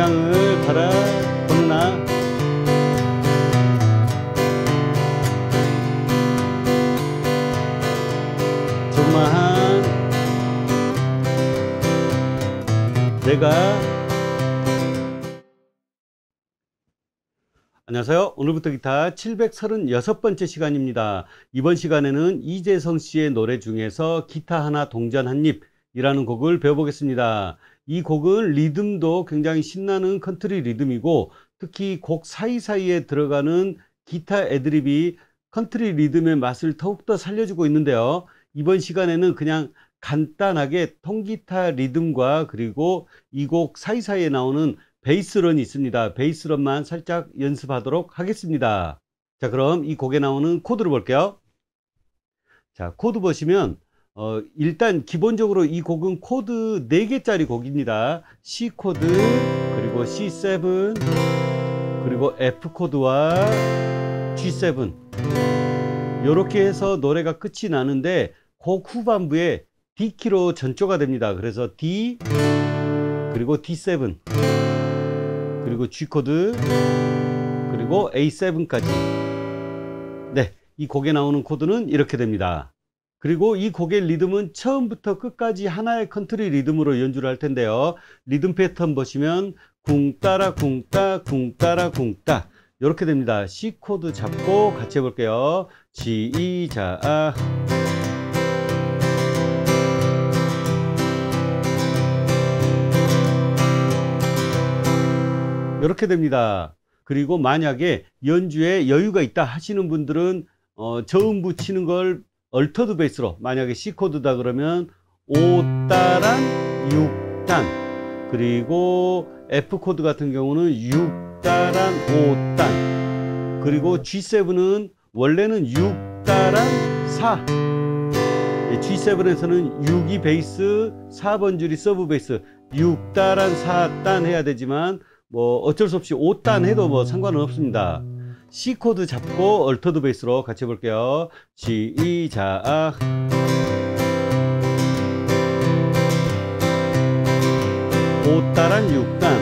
석양을 바라보나 조그마한 내가. 안녕하세요. 오늘부터 기타 736번째 시간입니다. 이번 시간에는 이재성 씨의 노래 중에서 기타 하나 동전 한 입이라는 곡을 배워보겠습니다. 이 곡은 리듬도 굉장히 신나는 컨트리 리듬이고, 특히 곡 사이사이에 들어가는 기타 애드립이 컨트리 리듬의 맛을 더욱더 살려주고 있는데요. 이번 시간에는 그냥 간단하게 통기타 리듬과 그리고 이 곡 사이사이에 나오는 베이스런이 있습니다. 베이스런만 살짝 연습하도록 하겠습니다. 자, 그럼 이 곡에 나오는 코드를 볼게요. 자, 코드 보시면 일단 기본적으로 이 곡은 코드 4개짜리 곡입니다. C 코드, 그리고 C7, 그리고 F 코드와 G7, 이렇게 해서 노래가 끝이 나는데 곡 후반부에 D키로 전조가 됩니다. 그래서 D, 그리고 D7, 그리고 G 코드, 그리고 A7까지. 네, 이 곡에 나오는 코드는 이렇게 됩니다. 그리고 이 곡의 리듬은 처음부터 끝까지 하나의 컨트리 리듬으로 연주를 할 텐데요. 리듬 패턴 보시면 궁 따라 궁 따, 궁 따라 궁 따, 이렇게 됩니다. C 코드 잡고 같이 해볼게요. 시작. 이렇게 됩니다. 그리고 만약에 연주에 여유가 있다 하시는 분들은 저음부 치는 걸 얼터드 베이스로, 만약에 C 코드다 그러면 5따란 6단, 그리고 F 코드 같은 경우는 6따란 5단, 그리고 G7은 원래는 6따란 4, G7에서는 6이 베이스, 4번 줄이 서브 베이스, 6따란 4단 해야 되지만 뭐 어쩔 수 없이 5단 해도 뭐 상관은 없습니다. C 코드 잡고 얼터드 베이스로 같이 해볼게요. 시작. 오따란 6단,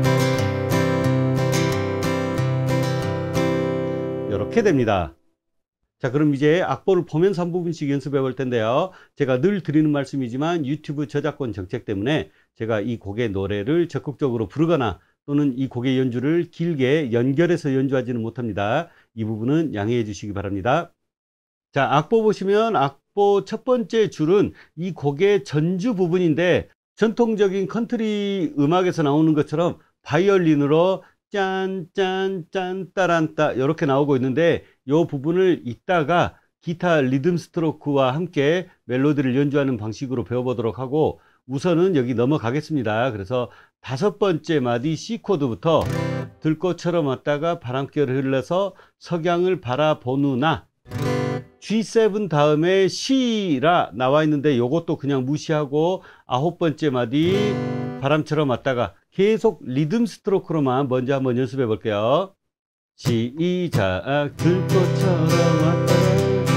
이렇게 됩니다. 자, 그럼 이제 악보를 보면서 한 부분씩 연습해 볼 텐데요. 제가 늘 드리는 말씀이지만 유튜브 저작권 정책 때문에 제가 이 곡의 노래를 적극적으로 부르거나 또는 이 곡의 연주를 길게 연결해서 연주하지는 못합니다. 이 부분은 양해해 주시기 바랍니다. 자, 악보 보시면 악보 첫 번째 줄은 이 곡의 전주 부분인데, 전통적인 컨트리 음악에서 나오는 것처럼 바이올린으로 짠짠짠 따란따 이렇게 나오고 있는데, 이 부분을 이따가 기타 리듬 스트로크와 함께 멜로디를 연주하는 방식으로 배워보도록 하고, 우선은 여기 넘어가겠습니다. 그래서 5번째 마디 C 코드부터 들꽃처럼 왔다가 바람결을 흘러서 석양을 바라보누나, G7 다음에 C라 나와 있는데 요것도 그냥 무시하고 9번째 마디 바람처럼 왔다가 계속 리듬 스트로크로만 먼저 한번 연습해 볼게요. 시작. 들꽃처럼 왔다가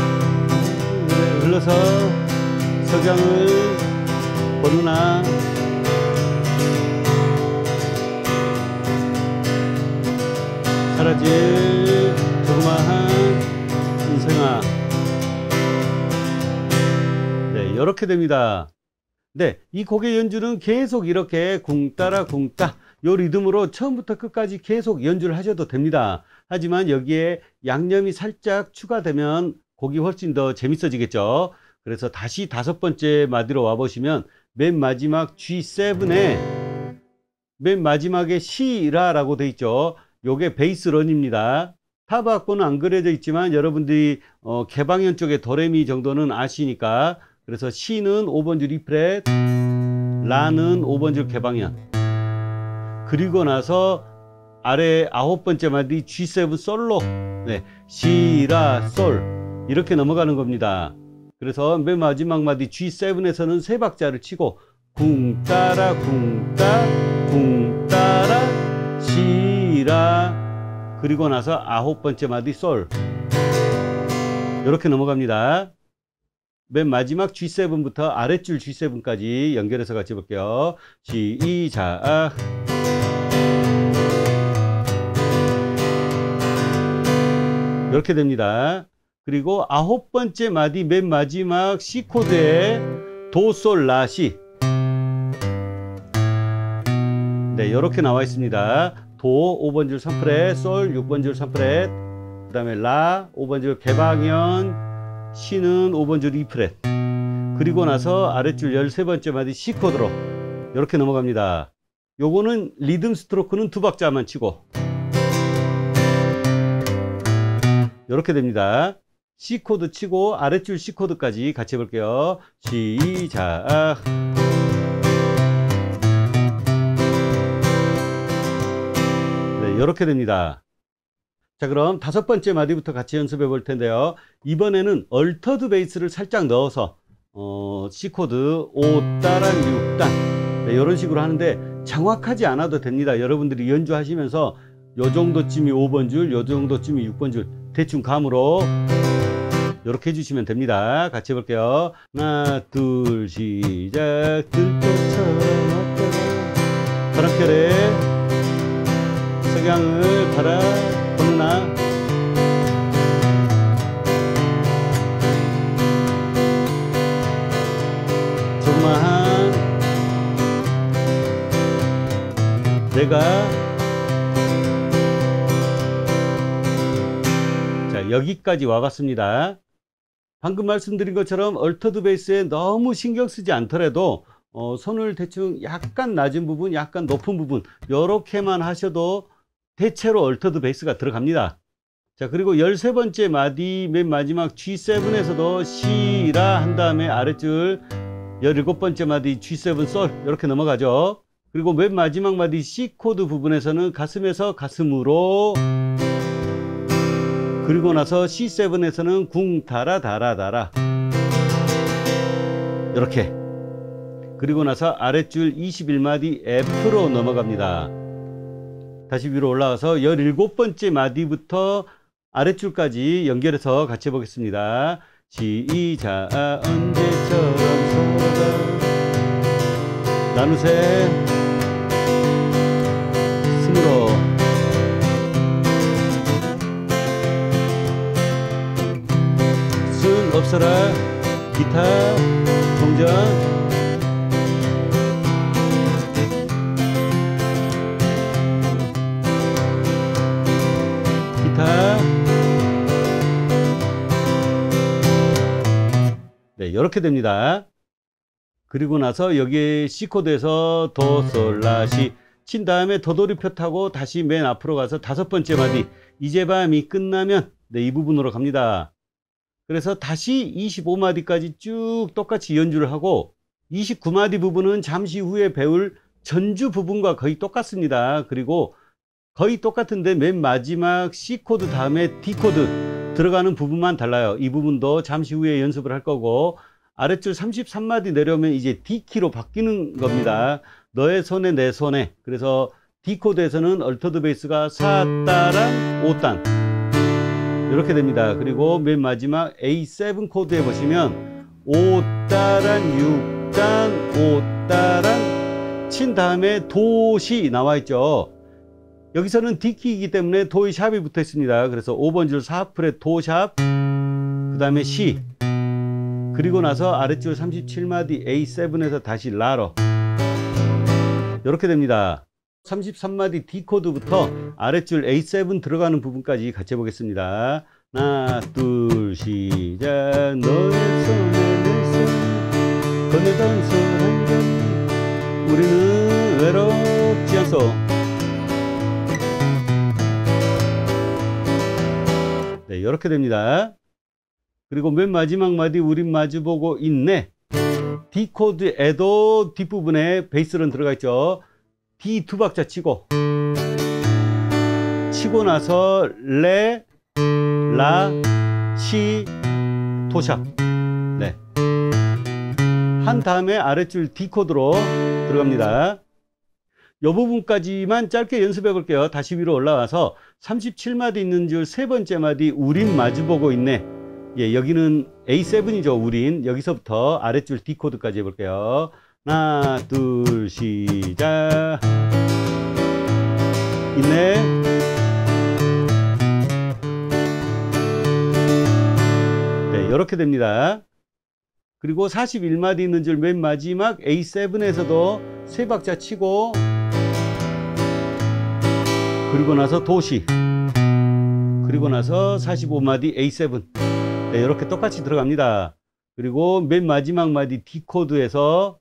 흘러서 석양을 보누나, 사라질 조그마한 인생아. 네, 이렇게 됩니다. 네, 이 곡의 연주는 계속 이렇게 궁 따라 궁 따, 요 리듬으로 처음부터 끝까지 계속 연주를 하셔도 됩니다. 하지만 여기에 양념이 살짝 추가되면 곡이 훨씬 더 재밌어지겠죠. 그래서 다시 5번째 마디로 와보시면 맨 마지막 G7에 맨 마지막에 C라라고 되어 있죠. 요게 베이스런입니다. 탑 악보는 안 그려져 있지만 여러분들이 개방현 쪽에 도레미 정도는 아시니까, 그래서 C는 5번 줄 E프렛, 라는 5번 줄 개방현, 그리고 나서 아래 9번째 마디 G7 솔로, 네, C라 솔, 이렇게 넘어가는 겁니다. 그래서 맨 마지막 마디 G7에서는 3박자를 치고 궁 따라 궁 따, 궁 따라 시라, 그리고 나서 9번째 마디 솔, 이렇게 넘어갑니다. 맨 마지막 G7부터 아랫줄 G7까지 연결해서 같이 볼게요. 시작. 이렇게 됩니다. 그리고 9번째 마디 맨 마지막 C 코드에 도, 솔, 라, 시. 네, 이렇게 나와 있습니다. 도 5번 줄 3프렛, 솔 6번 줄 3프렛, 그 다음에 라 5번 줄 개방현, 시는 5번 줄 2프렛. 그리고 나서 아랫줄 13번째 마디 C 코드로 이렇게 넘어갑니다. 요거는 리듬 스트로크는 2박자만 치고 이렇게 됩니다. C 코드 치고 아랫줄 C 코드까지 같이 해볼게요. 시작. 네, 이렇게 됩니다. 자, 그럼 5번째 마디부터 같이 연습해 볼 텐데요. 이번에는 얼터드 베이스를 살짝 넣어서 C 코드 5따란 6단 네, 이런 식으로 하는데 정확하지 않아도 됩니다. 여러분들이 연주하시면서 요 정도쯤이 5번 줄, 요 정도쯤이 6번 줄 대충 감으로 이렇게 해주시면 됩니다. 같이 해볼게요. 하나, 둘, 시작. 들꽃처럼 바람결에 석양을 바라보느나 조그마한 내가 자, 여기까지 와봤습니다. 방금 말씀드린 것처럼 얼터드 베이스에 너무 신경 쓰지 않더라도 손을 대충 약간 낮은 부분, 약간 높은 부분 이렇게만 하셔도 대체로 얼터드 베이스가 들어갑니다. 자, 그리고 13번째 마디 맨 마지막 G7에서도 시라 한 다음에 아랫줄 17번째 마디 G7 솔 이렇게 넘어가죠. 그리고 맨 마지막 마디 C 코드 부분에서는 가슴에서 가슴으로, 그리고 나서 C7에서는 궁 달아 달아 달아 이렇게, 그리고 나서 아랫줄 21마디 F로 넘어갑니다. 다시 위로 올라가서 17번째 마디부터 아랫줄까지 연결해서 같이 해보겠습니다. 시작. 언제처럼 서로가 나누세 스므로 순 없어라 기타 동전 네, 이렇게 됩니다. 그리고 나서 여기 C 코드에서 도, 솔, 라, 시 친 다음에 더돌이표 타고 다시 맨 앞으로 가서 5번째 마디 이제 밤이 끝나면 네, 이 부분으로 갑니다. 그래서 다시 25마디까지 쭉 똑같이 연주를 하고 29마디 부분은 잠시 후에 배울 전주 부분과 거의 똑같습니다. 그리고 거의 똑같은데 맨 마지막 C 코드 다음에 D 코드 들어가는 부분만 달라요. 이 부분도 잠시 후에 연습을 할 거고, 아랫줄 33마디 내려오면 이제 D키로 바뀌는 겁니다. 너의 손에 내 손에. 그래서 D 코드에서는 얼터드 베이스가 4따란 5단 이렇게 됩니다. 그리고 맨 마지막 A7 코드에 보시면 5따란 6단 5따란 친 다음에 도시 나와 있죠. 여기서는 D키이기 때문에 도의 샵이 붙어 있습니다. 그래서 5번 줄 4프렛 도샵, 그 다음에 C, 그리고 나서 아랫줄 37마디 A7에서 다시 라로 이렇게 됩니다. 33마디 D 코드부터 아랫줄 A7 들어가는 부분까지 같이 해보겠습니다. 하나, 둘, 시작. 너의 손에 내 손 건네던 손 우리는 외롭지 않소. 네, 이렇게 됩니다. 그리고 맨 마지막 마디 우린 마주보고 있네. D 코드에도 뒷부분에 베이스는 들어가 있죠. D 2박자 치고 나서 레, 라, 시, 도샵 네. 한 다음에 아랫줄 D 코드로 들어갑니다. 이 부분까지만 짧게 연습해 볼게요. 다시 위로 올라와서 37마디 있는 줄 3번째 마디 우린 마주보고 있네. 예, 여기는 A7이죠. 우린. 여기서부터 아랫줄 D 코드까지 해볼게요. 하나, 둘, 시작. 있네. 이렇게 됩니다. 그리고 41마디 있는 줄 맨 마지막 A7에서도 세 박자 치고, 그리고 나서 도시, 그리고 나서 45마디 A7. 네, 이렇게 똑같이 들어갑니다. 그리고 맨 마지막 마디 D 코드에서,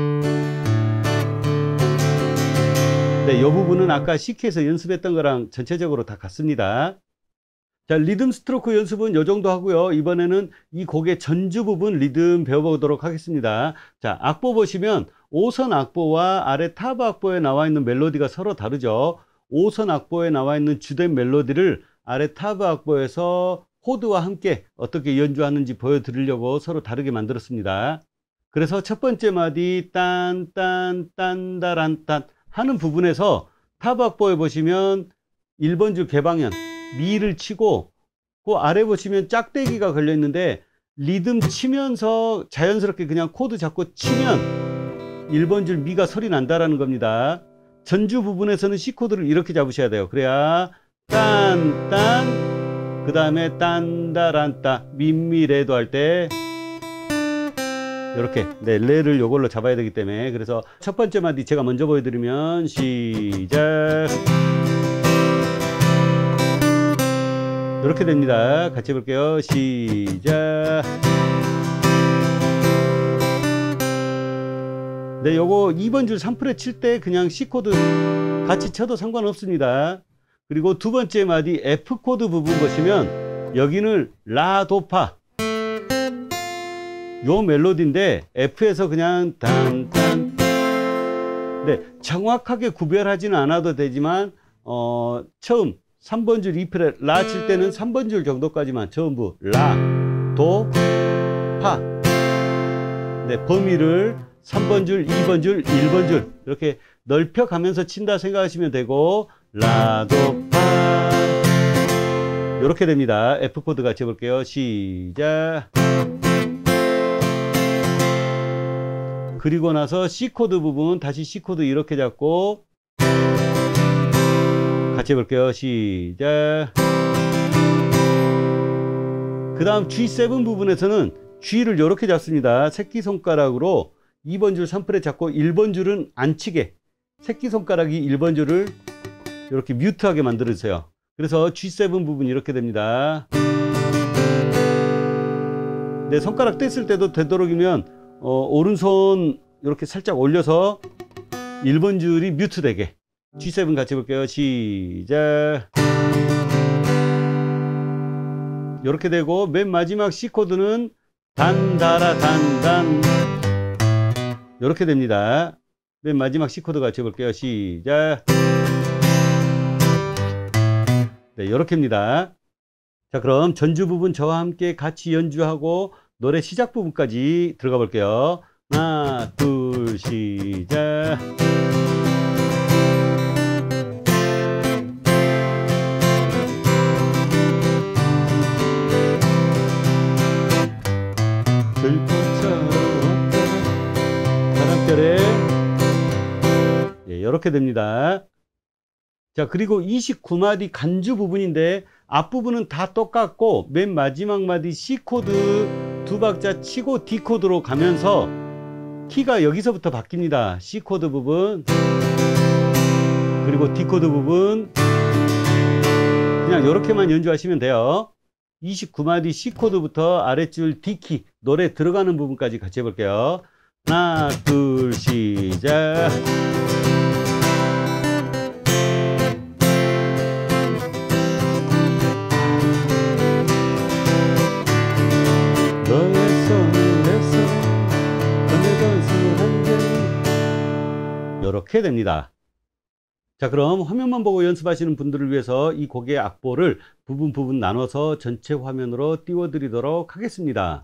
네, 이 부분은 아까 C키에서 연습했던 거랑 전체적으로 다 같습니다. 자, 리듬 스트로크 연습은 이 정도 하고요. 이번에는 이 곡의 전주 부분 리듬 배워보도록 하겠습니다. 자, 악보 보시면 5선 악보와 아래 타브 악보에 나와 있는 멜로디가 서로 다르죠. 5선 악보에 나와 있는 주된 멜로디를 아래 타브 악보에서 코드와 함께 어떻게 연주하는지 보여드리려고 서로 다르게 만들었습니다. 그래서 첫 번째 마디 딴딴딴다란딴 하는 부분에서 타브 악보에 보시면 1번 줄 개방현 미를 치고, 그 아래 보시면 짝대기가 걸려 있는데 리듬 치면서 자연스럽게 그냥 코드 잡고 치면 1번 줄 미가 소리 난다라는 겁니다. 전주 부분에서는 C 코드를 이렇게 잡으셔야 돼요. 그래야 딴딴, 그 다음에 딴다란따 민미레도 할 때 이렇게, 네, 레를 요걸로 잡아야 되기 때문에. 그래서 첫 번째 마디 제가 먼저 보여드리면 시작. 이렇게 됩니다. 같이 해볼게요. 시작. 네, 요거 2번 줄 3프렛 칠 때 그냥 C 코드 같이 쳐도 상관없습니다. 그리고 두 번째 마디 F 코드 부분 보시면 여기는 라, 도, 파 요 멜로디인데 F에서 그냥 단단, 네, 정확하게 구별하지는 않아도 되지만 처음 3번 줄 2프렛 라 칠 때는 3번 줄 정도까지만 전부 라, 도, 파. 네, 범위를 3번 줄, 2번 줄, 1번 줄 이렇게 넓혀가면서 친다 생각하시면 되고, 라, 도, 파 이렇게 됩니다. F 코드 같이 해볼게요. 시작. 그리고 나서 C 코드 부분 다시 C 코드 이렇게 잡고 같이 해볼게요. 시작. 그 다음 G7 부분에서는 G를 이렇게 잡습니다. 새끼손가락으로 2번 줄 3프렛 잡고 1번 줄은 안 치게, 새끼손가락이 1번 줄을 이렇게 뮤트하게 만들어주세요. 그래서 G7 부분이 이렇게 됩니다. 네, 손가락 뗐을 때도 되도록이면 오른손 이렇게 살짝 올려서 1번 줄이 뮤트 되게. G7 같이 해볼게요. 시작. 이렇게 되고, 맨 마지막 C 코드는 단다라 단단 이렇게 됩니다. 맨 마지막 C 코드 같이 해볼게요. 시작. 네, 이렇게입니다. 자, 그럼 전주 부분 저와 함께 같이 연주하고 노래 시작 부분까지 들어가 볼게요. 하나, 둘, 시작. 들꽃처럼 바람결에, 예, 이렇게 됩니다. 자, 그리고 29마디 간주 부분인데 앞부분은 다 똑같고 맨 마지막 마디 C 코드 두 박자 치고 D 코드로 가면서 키가 여기서부터 바뀝니다. C 코드 부분 그리고 D 코드 부분 그냥 이렇게만 연주하시면 돼요. 29마디 C 코드부터 아랫줄 D 키 노래 들어가는 부분까지 같이 해볼게요. 하나, 둘, 시작. 너의 손에서 건네던 술 한 잔. 이렇게 됩니다. 자, 그럼 화면만 보고 연습하시는 분들을 위해서 이 곡의 악보를 부분 나눠서 전체 화면으로 띄워 드리도록 하겠습니다.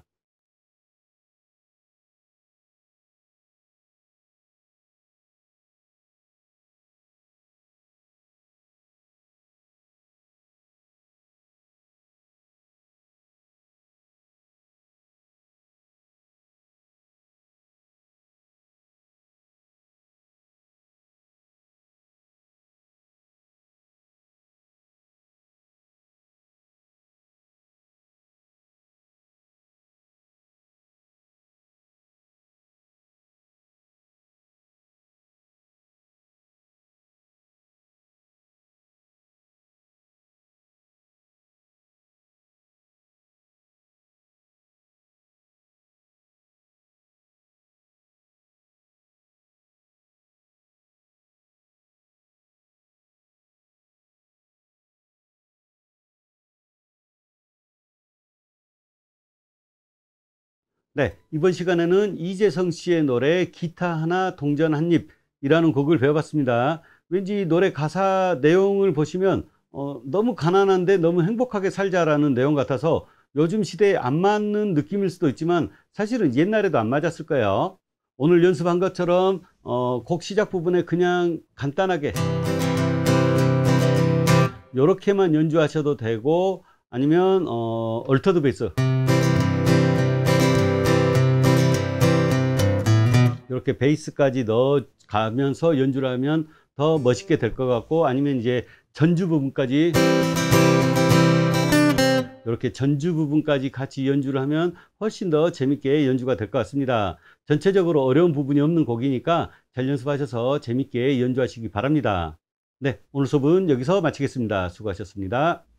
네, 이번 시간에는 이재성 씨의 노래 기타 하나 동전 한 입이라는 곡을 배워봤습니다. 왠지 노래 가사 내용을 보시면 너무 가난한데 너무 행복하게 살자라는 내용 같아서 요즘 시대에 안 맞는 느낌일 수도 있지만 사실은 옛날에도 안 맞았을 거예요. 오늘 연습한 것처럼 곡 시작 부분에 그냥 간단하게 이렇게만 연주하셔도 되고, 아니면 얼터드 베이스 이렇게 베이스까지 넣어가면서 연주를 하면 더 멋있게 될 것 같고, 아니면 이제 전주 부분까지 이렇게 전주 부분까지 같이 연주를 하면 훨씬 더 재밌게 연주가 될 것 같습니다. 전체적으로 어려운 부분이 없는 곡이니까 잘 연습하셔서 재밌게 연주하시기 바랍니다. 네, 오늘 수업은 여기서 마치겠습니다. 수고하셨습니다.